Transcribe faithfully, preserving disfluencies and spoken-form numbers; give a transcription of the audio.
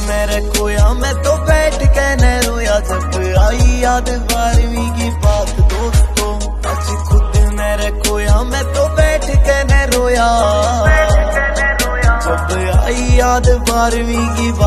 मेरे खोया मैं तो बैठ के न रोया, जब आई याद बारहवीं की बात दोस्तों। आज खुद मेरे खोया मैं तो बैठ के न रोया, जब आई याद बारहवीं की बात।